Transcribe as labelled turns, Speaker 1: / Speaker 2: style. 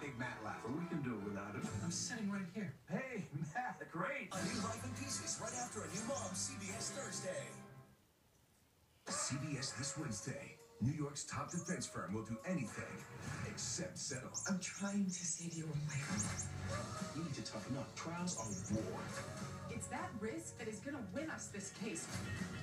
Speaker 1: big Matt laugh. Well, we can do it without him. I'm sitting right here. Hey, Matt, great.
Speaker 2: A new Life in Pieces right after A New Mom, CBS Thursday.
Speaker 3: CBS this Wednesday. New York's top defense firm will do anything except settle.
Speaker 4: I'm trying to save your life.
Speaker 2: You need to toughen up. Trials are war.
Speaker 4: It's that risk that is going to win us this case.